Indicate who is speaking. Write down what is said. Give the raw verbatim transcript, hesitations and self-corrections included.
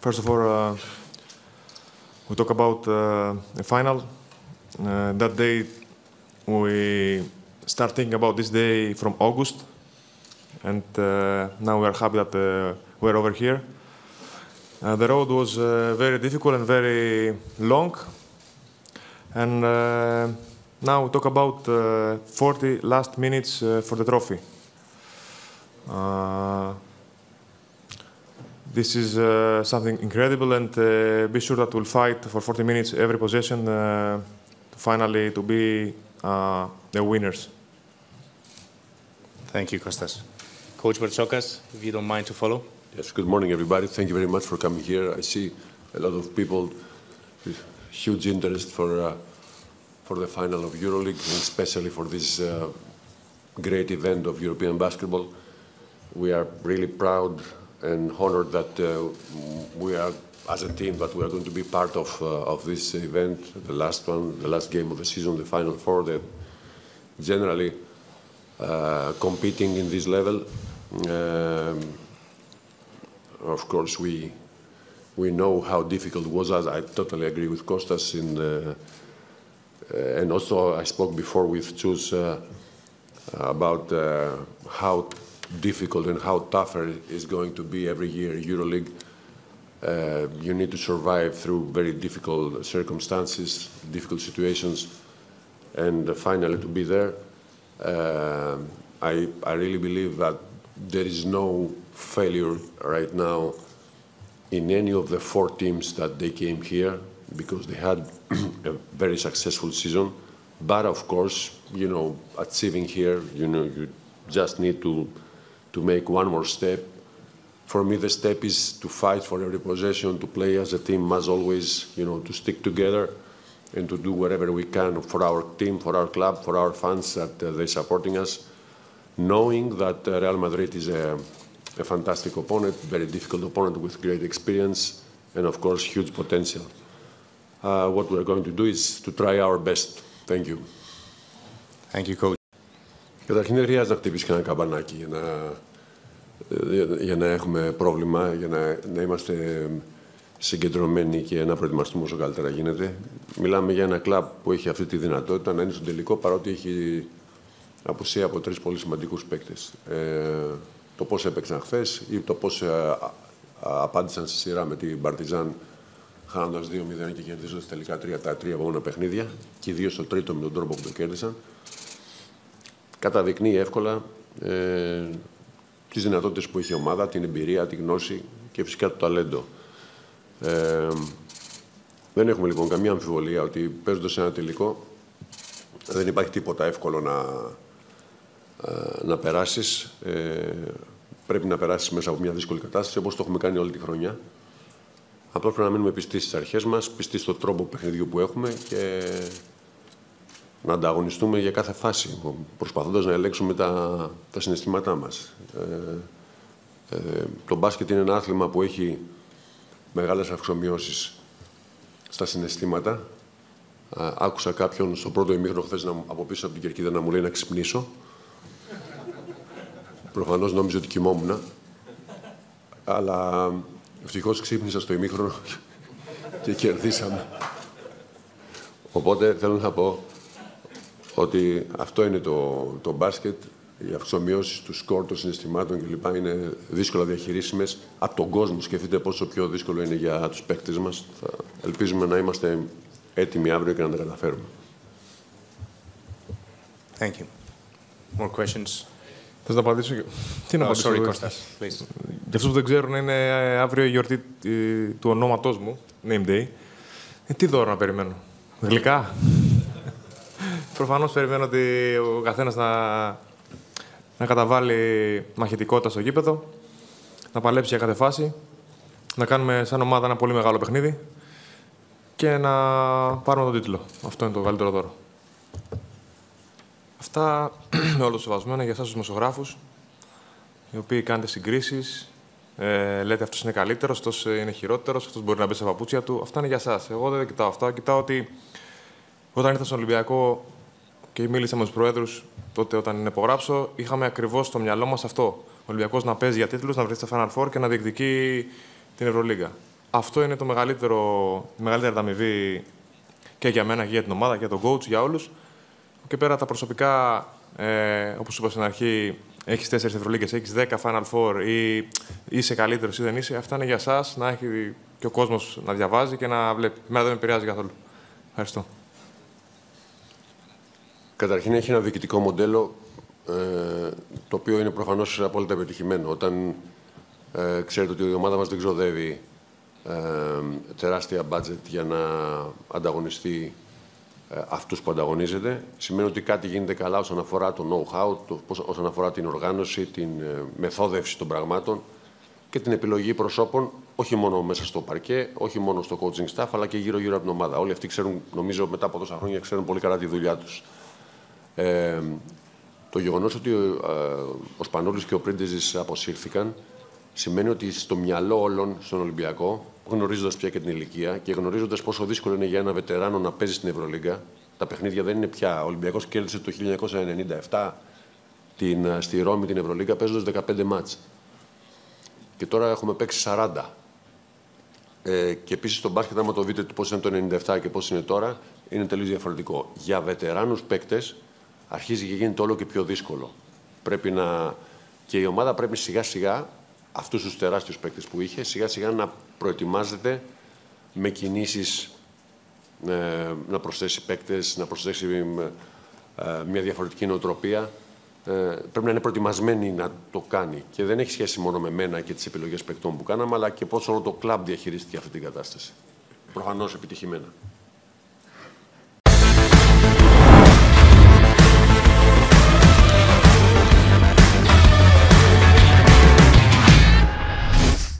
Speaker 1: First of all, uh, we talk about uh, the final. Uh, that day, we start thinking about this day from August, and uh, now we are happy that uh, we're over here. Uh, the road was uh, very difficult and very long, and uh, now we talk about uh, forty last minutes uh, for the trophy. Uh, this is uh, something incredible, and uh, be sure that we'll fight for forty minutes every possession uh, to finally to be uh, the winners.
Speaker 2: Thank you, Kostas. Coach Bertsokas, if you don't mind to follow.
Speaker 3: Yes, good morning, everybody. Thank you very much for coming here. I see a lot of people with huge interest for, uh, for the final of EuroLeague, and especially for this uh, great event of European basketball. We are really proud and honored that uh, we are, as a team, that we are going to be part of, uh, of this event, the last one, the last game of the season, the Final Four, that generally uh, competing in this level. Um, Of course, we we know how difficult it was. I totally agree with Kostas. In the, uh, and also, I spoke before with Chus uh, about uh, how difficult and how tougher it is going to be every year. EuroLeague, uh, you need to survive through very difficult circumstances, difficult situations, and uh, finally to be there. Uh, I I really believe that there is no failure right now in any of the four teams that they came here, because they had a very successful season. But of course, you know, achieving here, you know, you just need to to make one more step. For me, the step is to fight for every possession, to play as a team as always, you know, to stick together and to do whatever we can for our team, for our club, for our fans that uh, they're supporting us, knowing that uh, Real Madrid is a a fantastic opponent, very difficult opponent with great experience and, of course, huge potential. Uh, what we're going to do is to try our best. Thank you.
Speaker 2: Thank you, Coach.
Speaker 3: Καταρχήν δεν χρειάζεται να χτυπήσει κανένα καμπανάκι για να, για να έχουμε πρόβλημα, για να, να είμαστε συγκεντρωμένοι και να προετοιμαστούμε όσο καλύτερα γίνεται. Μιλάμε για ένα κλαμπ που έχει αυτή τη δυνατότητα να είναι στον τελικό, παρότι έχει απουσία από τρεις πολύ σημαντικούς παίκτες. Ε, το πώς έπαιξαν χθες ή το πώς ε, απάντησαν στη σειρά με την Παρτιζάν, χάνοντας δύο μηδέν και κερδίζοντας τελικά τρία τα τρία επόμενα παιχνίδια, και ιδίως το τρίτο με τον τρόπο που το κέρδισαν. Καταδεικνύει εύκολα ε, τις δυνατότητες που έχει η ομάδα, την εμπειρία, τη γνώση και φυσικά το ταλέντο. Ε, δεν έχουμε λοιπόν καμία αμφιβολία ότι παίζοντας ένα τελικό δεν υπάρχει τίποτα εύκολο να, να περάσεις. Ε, πρέπει να περάσεις μέσα από μια δύσκολη κατάσταση, όπως το έχουμε κάνει όλη τη χρονιά. Απλώς πρέπει να μείνουμε πιστοί στις αρχές μας, πιστοί στον τρόπο παιχνιδιού που έχουμε και να ανταγωνιστούμε για κάθε φάση, προσπαθώντας να ελέγξουμε τα, τα συναισθήματά μας. Ε, ε, το μπάσκετ είναι ένα άθλημα που έχει μεγάλες αυξομοιώσεις στα συναισθήματα. Α, άκουσα κάποιον στο πρώτο ημίχρονο χθες από πίσω από την κερκίδα να μου λέει να ξυπνήσω. Προφανώς νόμιζε ότι κοιμόμουν, αλλά ευτυχώς ξύπνησα στο ημίχρονο και κερδίσαμε. Οπότε θέλω να πω ότι αυτό είναι το, το μπάσκετ, οι αυξομοιώσεις του σκορ, των συναισθημάτων κλπ. Είναι δύσκολα διαχειρίσιμες από τον κόσμο. Σκεφτείτε πόσο πιο δύσκολο είναι για τους παίκτες μας. Θα ελπίζουμε να είμαστε έτοιμοι αύριο και να τα καταφέρουμε.
Speaker 2: Thank you. More questions?
Speaker 1: Θες να απαντήσω? Τι να
Speaker 2: Oh,
Speaker 1: απαντήσω?
Speaker 2: sorry, Kostas, please.
Speaker 1: Για αυτούς που δεν ξέρουν, είναι αύριο η γιορτή του ονόματός μου, name day. Ε, τι δώρο να περιμένω? Γλυκά? Προφανώς περιμένω ότι ο καθένας να, να καταβάλει μαχητικότητα στο γήπεδο, να παλέψει για κάθε φάση, να κάνουμε σαν ομάδα ένα πολύ μεγάλο παιχνίδι και να πάρουμε τον τίτλο. Αυτό είναι το καλύτερο δώρο. Αυτά με όλο το σεβασμό είναι για εσάς τους δημοσιογράφους, οι οποίοι κάνετε συγκρίσεις, ε, λέτε αυτός είναι καλύτερος, αυτός είναι χειρότερος, αυτός μπορεί να μπει στα παπούτσια του. Αυτά είναι για εσάς. Εγώ δεν κοιτάω αυτά. Κοιτάω ότι όταν ήρθα στον Ολυμπιακό και μίλησα με τους προέδρους, τότε όταν υπογράψω, είχαμε ακριβώς στο μυαλό μας αυτό. Ο Ολυμπιακός να παίζει για τίτλους, να βρεθεί στα Final Four και να διεκδικεί την Ευρωλίγα. αυτό είναι το μεγαλύτερο, η μεγαλύτερη ανταμοιβή και για μένα και για την ομάδα και για τον coach, για όλους. Και πέρα τα προσωπικά, ε, όπως είπα στην αρχή, έχεις τέσσερις Ευρωλίγκες, έχεις δέκα Final Four ή είσαι καλύτερος ή δεν είσαι. Αυτά είναι για εσάς, να έχει και ο κόσμος να διαβάζει και να βλέπει. Εμένα δεν με επηρεάζει καθόλου. Ευχαριστώ.
Speaker 3: Καταρχήν έχει ένα διοικητικό μοντέλο ε, το οποίο είναι προφανώς απόλυτα επιτυχημένο. Όταν ε, ξέρετε ότι η ομάδα μας δεν ξοδεύει ε, τεράστια budget για να ανταγωνιστεί ε, αυτούς που ανταγωνίζεται, σημαίνει ότι κάτι γίνεται καλά όσον αφορά το know-how, το, όσον αφορά την οργάνωση, την ε, μεθόδευση των πραγμάτων και την επιλογή προσώπων, όχι μόνο μέσα στο παρκέ, όχι μόνο στο coaching staff, αλλά και γύρω-γύρω από την ομάδα. Όλοι αυτοί ξέρουν, νομίζω, μετά από τόσα χρόνια, ξέρουν πολύ καλά τη δουλειά τους. Ε, το γεγονός ότι ε, ο Σπανούλης και ο Πρίντεζης αποσύρθηκαν σημαίνει ότι στο μυαλό όλων στον Ολυμπιακό, γνωρίζοντας πια και την ηλικία και γνωρίζοντας πόσο δύσκολο είναι για ένα βετεράνο να παίζει στην Ευρωλίγκα, τα παιχνίδια δεν είναι πια. Ο Ολυμπιακός κέρδισε το χίλια εννιακόσια ενενήντα επτά την, στη Ρώμη την Ευρωλίγκα παίζοντας δεκαπέντε μάτς. Και τώρα έχουμε παίξει σαράντα. Ε, και επίσης στο μπάσκετ, άμα το δείτε πώς είναι το ενενήντα επτά και πώς είναι τώρα, είναι τελείως διαφορετικό. Για βετεράνους παίκτες αρχίζει και γίνεται όλο και πιο δύσκολο. Πρέπει να... Και η ομάδα πρέπει σιγά σιγά, αυτούς τους τεράστιους παίκτες που είχε, σιγά σιγά να προετοιμάζεται με κινήσεις, ε, να προσθέσει παίκτες, να προσθέσει ε, μια διαφορετική νοοτροπία. Ε, πρέπει να είναι προετοιμασμένη να το κάνει. Και δεν έχει σχέση μόνο με μένα και τις επιλογές παικτών που κάναμε, αλλά και πώς όλο το κλαμπ διαχειρίστηκε αυτή την κατάσταση. Προφανώς επιτυχημένα.